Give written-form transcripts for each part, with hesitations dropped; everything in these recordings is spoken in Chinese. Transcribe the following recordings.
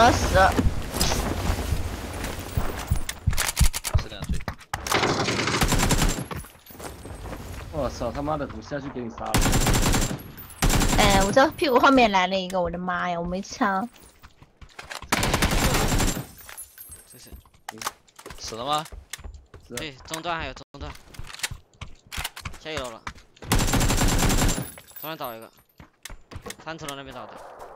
要死了。 2岁。 我操他妈的，怎么下去给你杀了？ 哎，我这屁股后面来了一个，我的妈呀，我没枪。 这是。 死了吗？ 对，中段还有中段。下一楼了。中段倒一个。3层楼那边倒的。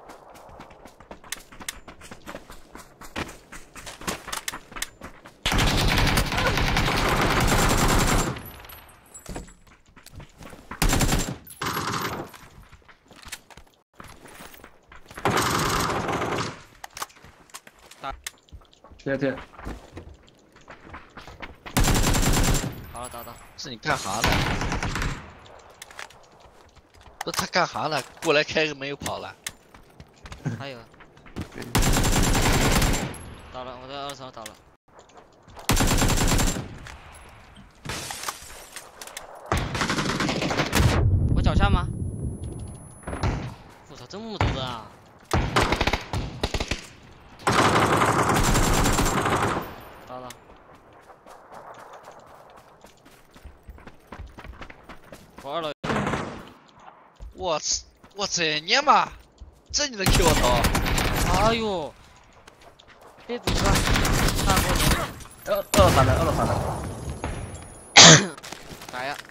贴。 好了，打到。 是你干啥呢？不是他干啥呢？过来开个门又跑了。 还有。倒了，我在2层倒了。我脚下吗？我操，这么多人啊！ 到了，我2楼。 我这你妈，这你能 Q 我头？ 哎呦，别堵了，大哥。 2楼3的。 打呀！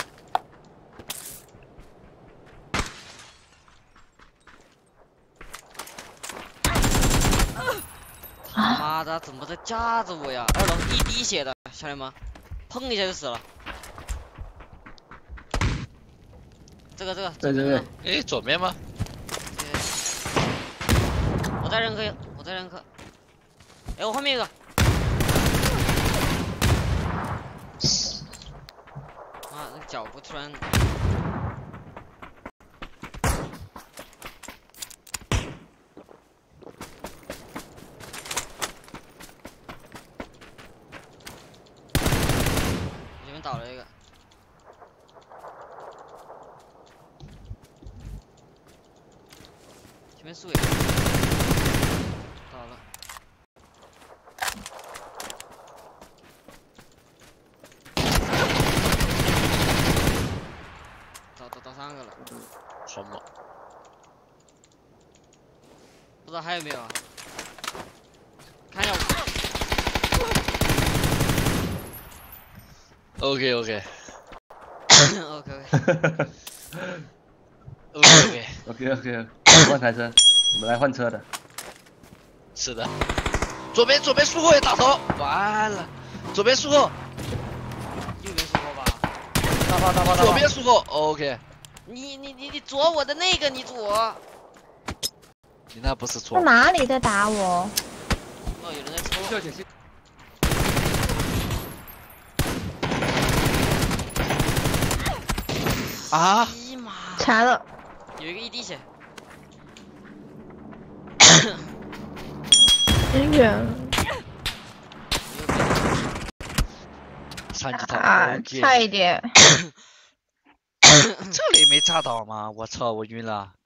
他妈的，怎么在架着我呀？2楼一滴血的，兄弟们，砰一下就死了。这个。 对。 哎，左边吗？ 我在认可。哎，我后面一个。啊，那脚步突然。这边倒了一个。 前面树也倒了，倒3个了， 什么？ 不知道还有没有啊？看一下我。 OK， 换台车，我们来换车的。 是的。左边树后也打头，完了。左边树后。 右边树后吧。 大炮。 左边树后 ，OK。 你左我的那个，你左。 你那不是错。 在哪里在打我？ 哦，有人在抽。 啊！ 查了。 有一个1滴血。 很远。 3级头啊，差一点。 这里没炸倒吗？我操，我晕了。